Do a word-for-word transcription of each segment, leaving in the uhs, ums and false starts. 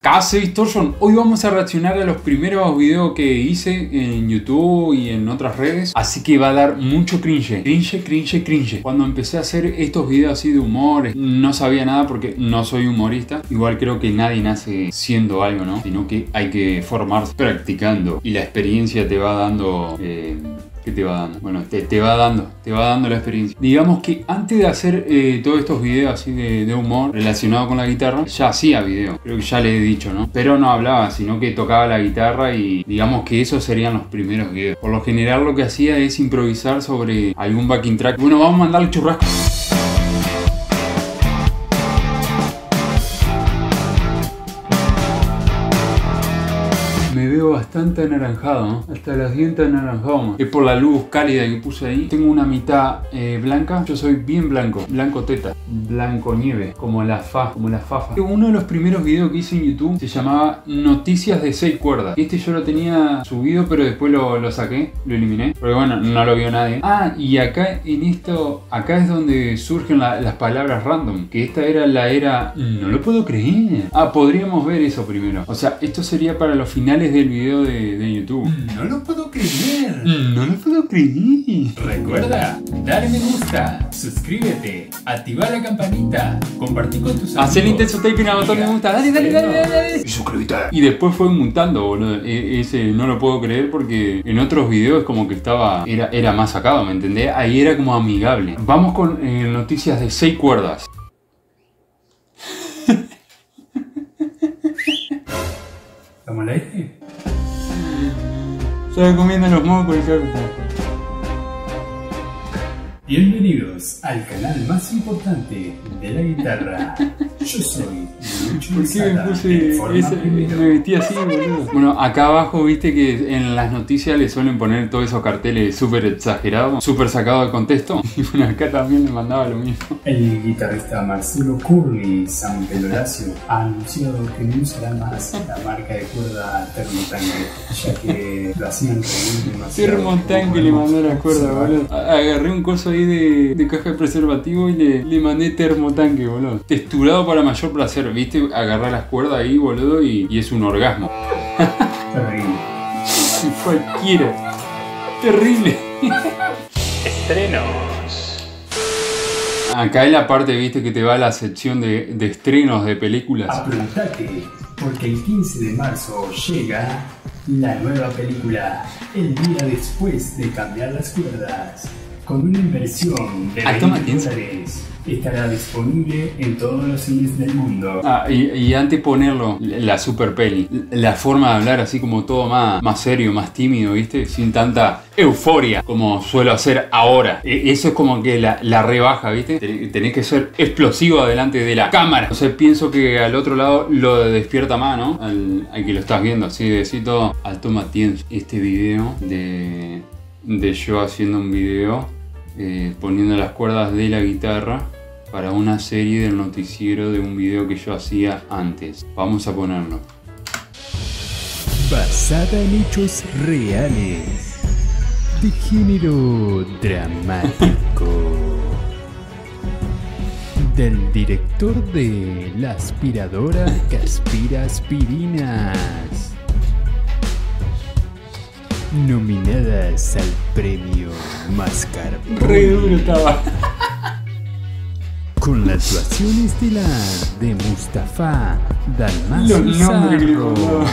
Case Distortion. Hoy vamos a reaccionar a los primeros videos que hice en YouTube y en otras redes. Así que va a dar mucho cringe. Cringe, cringe, cringe. Cuando empecé a hacer estos videos así de humor, no sabía nada porque no soy humorista. Igual creo que nadie nace siendo algo, ¿no? Sino que hay que formarse practicando. Y la experiencia te va dando... Eh, ¿Qué te va dando? Bueno, te, te va dando, te va dando la experiencia. Digamos que antes de hacer eh, todos estos videos así de, de humor relacionado con la guitarra, ya hacía videos. Creo que ya le he dicho, ¿no? Pero no hablaba, sino que tocaba la guitarra y digamos que esos serían los primeros videos. Por lo general lo que hacía es improvisar sobre algún backing track. Bueno, vamos a mandarle churrasco. Me veo bastante anaranjado, ¿no? Hasta los dientes anaranjados. Es por la luz cálida que puse ahí. Tengo una mitad eh, blanca. Yo soy bien blanco. Blanco teta. Blanco nieve. Como la fa. Como la fafa. Uno de los primeros videos que hice en YouTube se llamaba Noticias de seis cuerdas. Este yo lo tenía subido, pero después lo, lo saqué. Lo eliminé. Porque bueno, no lo vio nadie. Ah, y acá en esto... Acá es donde surgen la, las palabras random. Que esta era la era... No lo puedo creer. Ah, podríamos ver eso primero. O sea, esto sería para los finales del video de, de YouTube. No lo puedo creer. No lo puedo creer. Recuerda, darle me gusta, suscríbete, activar la campanita, compartir con tus amigos. Hacer intenso typing a botón me gusta. Dale, dale, dale, dale. Y suscríbete. Y después fue mutando, boludo. E ese no lo puedo creer porque en otros videos como que estaba... Era, era más sacado, ¿me entendés? Ahí era como amigable. Vamos con eh, noticias de seis cuerdas. ¿Estamos al aire? Estaba comiendo los mocos y ya... Bienvenidos al canal más importante de la guitarra. Yo soy Lucho. ¿Por qué me puse ese, me vestí así, boludo? Bueno, acá abajo viste que en las noticias le suelen poner todos esos carteles súper exagerados, súper sacados de contexto. Y bueno, acá también le mandaba lo mismo. El guitarrista Marcelo Curly San Peloracio ha anunciado que no usará más la marca de cuerda Thermotanque, ya que lo hacían reír demasiado. Thermotanque le mandó la cuerda, boludo. Agarré un coso ahí de, de caja de preservativo y le, le mandé Thermotanque, boludo. Texturado para mayor placer, viste, agarrar las cuerdas ahí, boludo, y, y es un orgasmo. Terrible. Cualquiera. Terrible. Estrenos. Acá es la parte, viste, que te va a la sección de, de estrenos de películas. Aprovechate, porque el quince de marzo llega la nueva película, el día después de cambiar las cuerdas. Con una inversión de veinte dólares, estará disponible en todos los cines del mundo. Ah, y, y antes ponerlo, la super peli, la forma de hablar así como todo más, más serio, más tímido, ¿viste? Sin tanta euforia como suelo hacer ahora. E eso es como que la, la rebaja, ¿viste? Tenés que ser explosivo delante de la cámara. O sea, pienso que al otro lado lo despierta más, ¿no? Al, al que lo estás viendo, así de decir todo. Alto Matías, este video de... de yo haciendo un video eh, poniendo las cuerdas de la guitarra para una serie del noticiero de un video que yo hacía antes. Vamos a ponerlo. Basada en hechos reales de género dramático del director de la aspiradora que aspira aspirinas, nominadas al premio Mascar. Re duro estaba. Con la actuación estelar de Mustafa Dalmas Los nombres que le Pizarro. mandaba.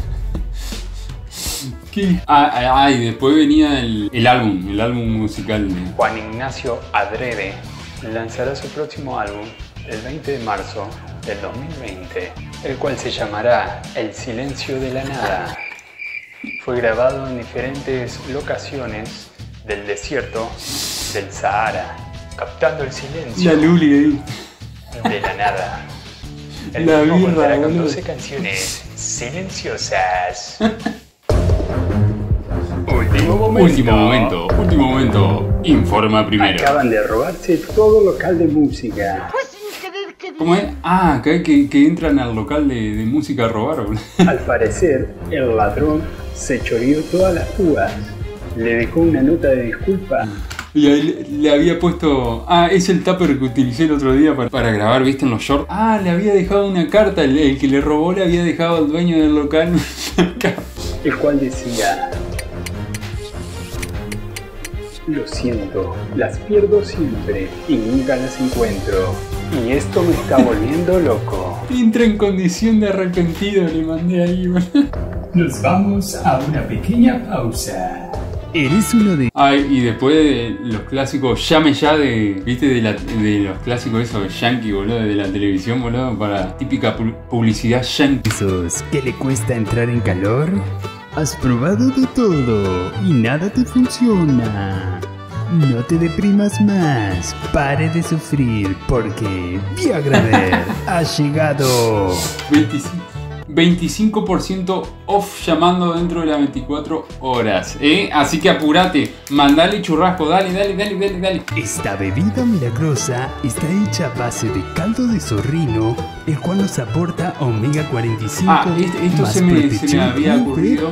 ¿Qué? Ah, ah, y después venía el, el álbum, el álbum musical de Juan Ignacio Adrede lanzará su próximo álbum el veinte de marzo del dos mil veinte, el cual se llamará El Silencio de la Nada. Fue grabado en diferentes locaciones del desierto del Sahara, captando el silencio la Luli ahí. de la nada. El La mismo birra, contará con boludo. doce canciones silenciosas. Último momento. Último momento, último momento. Informa primero. Acaban de robarse todo local de música. ¿Cómo es? Ah, que, que, que entran al local de, de música a robar, boludo. Al parecer, el ladrón se choreó todas las púas. Le dejó una nota de disculpa Y ahí le, le había puesto... Ah, es el tupper que utilicé el otro día para, para grabar, ¿viste? En los shorts. Ah, le había dejado una carta. El, el que le robó le había dejado al dueño del local una carta. El cual decía: lo siento, las pierdo siempre y nunca las encuentro. Y esto me está volviendo loco. Entra en condición de arrepentido, le mandé ahí, boludo. Nos vamos a una pequeña pausa. Eres uno de... Ay, y después de los clásicos, llame ya de, viste, de, la, de los clásicos esos yankee, boludo, de la televisión, boludo, para típica pu publicidad yankee. esos que le cuesta entrar en calor. Has probado de todo y nada te funciona. No te deprimas más, pare de sufrir porque Viagraver ha llegado. veinticinco por ciento off llamando dentro de las veinticuatro horas, ¿eh? Así que apúrate, mandale churrasco, dale, dale, dale, dale, dale. Esta bebida milagrosa está hecha a base de caldo de zorrino, el cual nos aporta omega cuarenta y cinco. Ah, este, esto más se me, se me protección había ocurrido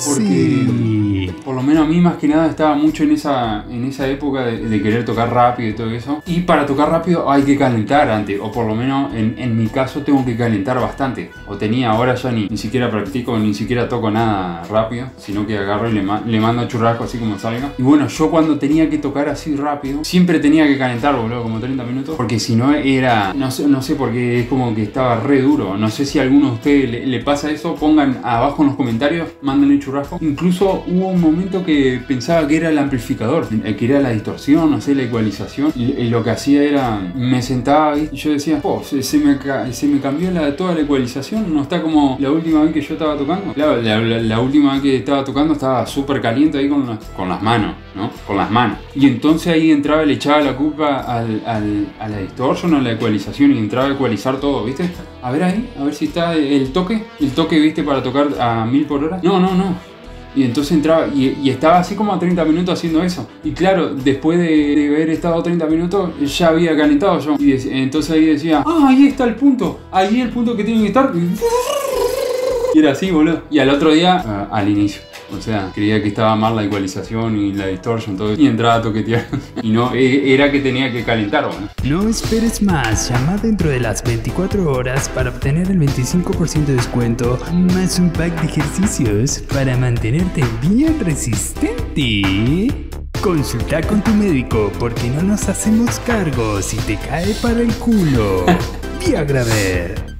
porque por lo menos a mí más que nada estaba mucho en esa, en esa época de, de querer tocar rápido y todo eso. Y para tocar rápido hay que calentar antes, o por lo menos en, en mi caso tengo que calentar bastante. O tenía, ahora ya ni, ni siquiera practico, ni siquiera toco nada rápido, sino que agarro y le, ma le mando churrasco así como salga. Y bueno, yo cuando tenía que tocar así rápido, siempre tenía que calentar, boludo, como treinta minutos, porque si no era, no sé, no sé por qué, es como que estaba re duro. No sé si a alguno de ustedes le, le pasa eso, pongan abajo en los comentarios, mándenle churrasco. Incluso hubo un momento que pensaba que era el amplificador, que era la distorsión, no sé, la ecualización, y, y lo que hacía era, me sentaba y yo decía, oh, se, se, me, se me cambió la, toda la ecualización, no está como la última vez que yo estaba tocando. Claro, la, la, la última vez que estaba tocando estaba súper caliente ahí con, la, con las manos, ¿no? Con las manos. Y entonces ahí entraba y le echaba la culpa al, al, a la distorsión, a la ecualización, y entraba a ecualizar todo, ¿viste? A ver ahí, a ver si está el toque, el toque, ¿viste? Para tocar a mil por hora. No, no, no. Y entonces entraba y, y estaba así como a treinta minutos haciendo eso. Y claro, después de, de haber estado treinta minutos, ya había calentado yo. Y de, entonces ahí decía, ah, ahí está el punto. Ahí es el punto que tiene que estar. Y era así, boludo. Y al otro día, uh, al inicio. O sea, creía que estaba mal la ecualización y la distorsión, todo. Y entraba a toquetear. Y no, era que tenía que calentar, boludo. No esperes más, llama dentro de las veinticuatro horas para obtener el veinticinco por ciento de descuento, más un pack de ejercicios para mantenerte bien resistente. Consulta con tu médico porque no nos hacemos cargo si te cae para el culo. Viagraver.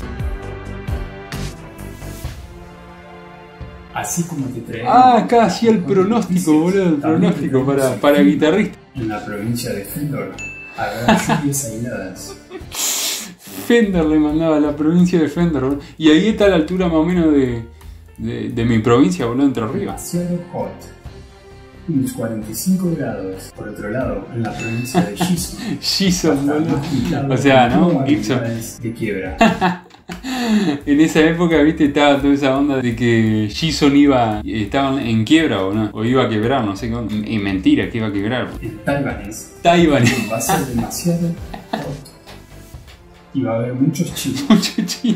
Así como te traemos. Ah, acá hacía el pronóstico, boludo. El pronóstico para, para guitarrista. En la provincia de Fendor habrá lluvias aisladas. Fender le mandaba a la provincia de Fender, boludo. Y ahí está la altura más o menos de, de, de mi provincia, boludo, Entre Ríos. Demasiado hot. Unos cuarenta y cinco grados. Por otro lado, en la provincia de Gibson. Gibson, boludo. O sea, ¿no? Gibson. De quiebra. En esa época, viste, estaba toda esa onda de que Gibson iba, estaba en quiebra o no, o iba a quebrar, no sé qué onda. Y mentira que iba a quebrar. En Taiwanés. Taiwanés. Va a ser demasiado hot. Y va a haber muchos chinos. Muchos chinos.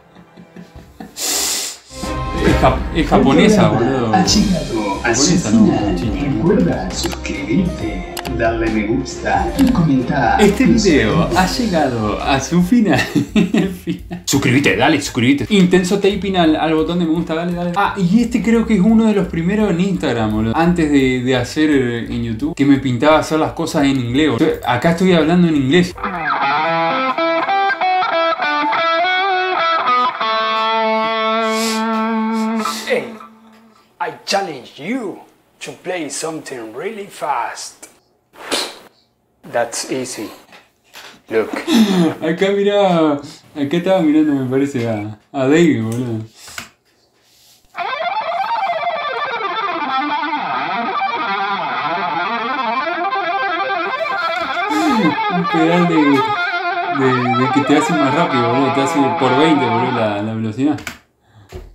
Es, jap es japonesa, boludo. Ha llegado a su final. Recuerda suscribirte, darle me gusta y comentar. Este video ha llegado a su final. Suscríbete, dale, suscríbete. Intenso taping al, al botón de me gusta, dale, dale. Ah, y este creo que es uno de los primeros en Instagram, boludo. Antes de, de hacer en YouTube, que me pintaba hacer las cosas en inglés, boludo. Acá estoy hablando en inglés. Hey, I challenge you to play something really fast. That's easy. Look. Acá mirá, acá estaba mirando, me parece, a, a David, boludo. Un pedal de, de, de que te hace más rápido, boludo, te hace por veinte, boludo, la, la velocidad.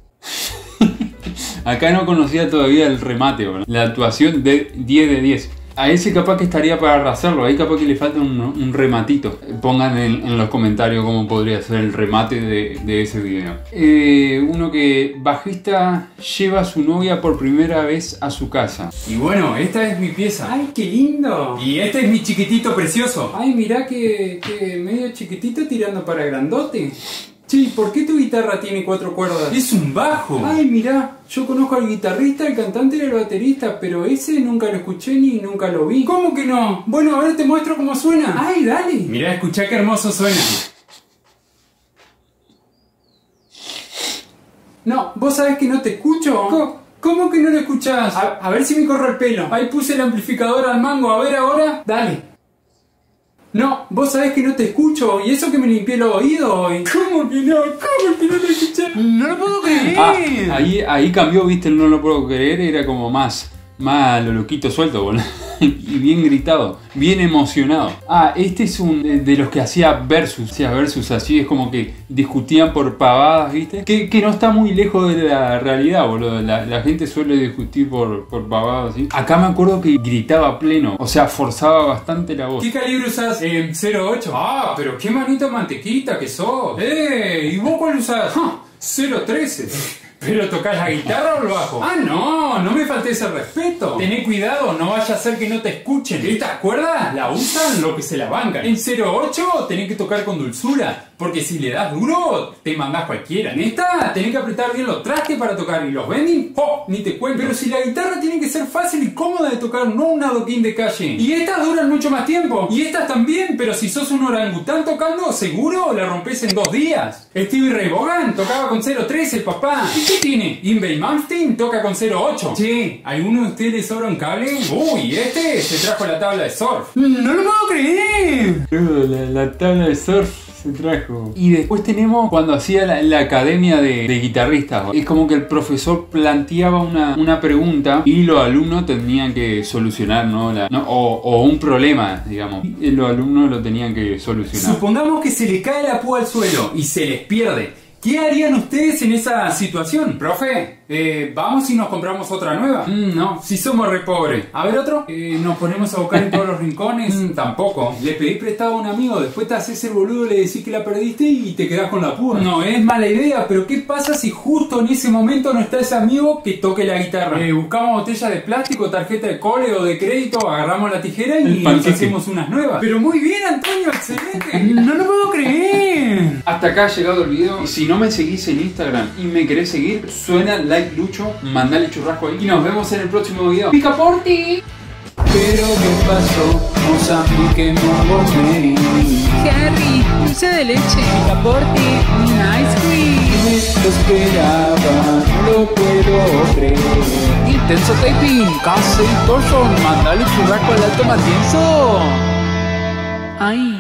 Acá no conocía todavía el remate, boludo. La actuación de diez de diez. A ese capaz que estaría para hacerlo, ahí capaz que le falta un, un rematito. Pongan en, en los comentarios cómo podría ser el remate de, de ese video. Eh, uno que bajista lleva a su novia por primera vez a su casa. Y bueno, esta es mi pieza. ¡Ay, qué lindo! Y este es mi chiquitito precioso. Ay, mirá que, que medio chiquitito tirando para grandote. Sí, ¿por qué tu guitarra tiene cuatro cuerdas? Es un bajo. Ay, mirá, yo conozco al guitarrista, el cantante y el baterista, pero ese nunca lo escuché ni nunca lo vi. ¿Cómo que no? Bueno, a ver, te muestro cómo suena. Ay, dale. Mirá, escuchá qué hermoso suena. No, ¿vos sabés que no te escucho? ¿Cómo, cómo que no lo escuchás? A, a ver si me corro el pelo. Ahí puse el amplificador al mango, a ver ahora. Dale. No, vos sabés que no te escucho, y eso que me limpié los oídos hoy. ¿Cómo que no? ¿Cómo que no te escuché? No lo puedo creer. Ah, ahí, ahí cambió, viste, el no lo puedo creer, era como más, más lo loquito suelto, boludo. Y bien gritado, bien emocionado. Ah, este es un de, de los que hacía versus, hacía versus, así es como que discutían por pavadas, viste. Que, que no está muy lejos de la realidad, boludo. La, la gente suele discutir por, por pavadas, ¿sí? Acá me acuerdo que gritaba a pleno, o sea, forzaba bastante la voz. ¿Qué calibre usás? Eh, cero ocho. Ah, pero qué manito mantequita que sos. Eh, ¿y vos cuál usás? Ah, cero trece. ¿Pero tocás la guitarra o el bajo? Ah, no, no me faltes el respeto. Tené cuidado, no vaya a ser que no te escuchen. Estas cuerdas la usan lo que se la bancan. En cero ocho tenés que tocar con dulzura, porque si le das duro, te mandás cualquiera. En esta tenés que apretar bien los trastes para tocar, y los bending, ¡oh! Ni te cuento. Pero si la guitarra tiene que ser fácil y cómoda de tocar, no un adoquín de calle. Y estas duran mucho más tiempo. Y estas también, pero si sos un orangután tocando, seguro la rompes en dos días. Stevie Ray Vaughan tocaba con cero trece, el papá. ¿Y qué tiene? Yngwie Malmsteen toca con cero ocho. Che, ¿alguno de ustedes le sobra un cable? Uy, este se trajo la tabla de surf. No lo puedo creer. La, la tabla de surf se trajo. Y después tenemos cuando hacía la, la academia de, de guitarristas. Es como que el profesor planteaba una, una pregunta y los alumnos tenían que solucionar, ¿no? La, no o, o un problema, digamos. Y los alumnos lo tenían que solucionar. Supongamos que se le cae la púa al suelo y se les pierde. ¿Qué harían ustedes en esa situación? Profe, eh, ¿vamos y nos compramos otra nueva? Mm, no, si somos re pobres. A ver otro. Eh, ¿Nos ponemos a buscar en todos los rincones? Mm, tampoco. Le pedí prestado a un amigo, después te haces el boludo, le decís que la perdiste y te quedás con la púa. No, es mala idea, pero ¿qué pasa si justo en ese momento no está ese amigo que toque la guitarra? Eh, buscamos botellas de plástico, tarjeta de cole o de crédito, agarramos la tijera y nos hacemos unas nuevas. Pero muy bien, Antonio, excelente. No lo puedo creer. Hasta acá ha llegado el video. Y si no me seguís en Instagram y me querés seguir, suena like Lucho, mandale churrasco ahí y nos vemos en el próximo video. ¡Pica por ti! Pero ¿qué pasó? Mozambique, Montgomery. Harry, dulce de leche. Pica por ti, un ice cream. Esto esperaba, no lo puedo creer. Intenso taping, casi person. Mandale churrasco al alto matienzo. Ay.